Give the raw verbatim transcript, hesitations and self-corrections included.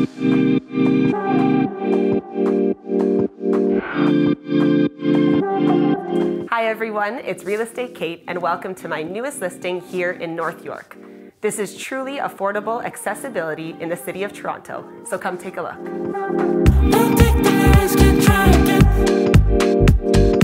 Hi everyone, it's Real Estate Kate and welcome to my newest listing here in North York. This is truly affordable accessibility in the city of Toronto, so come take a look.